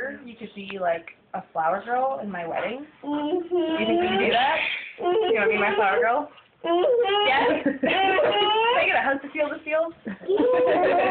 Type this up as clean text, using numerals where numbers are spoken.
year, you could be like a flower girl in my wedding. Do you think we can do that? You want to be my flower girl? Yes. Can I get a hug to seal the seal?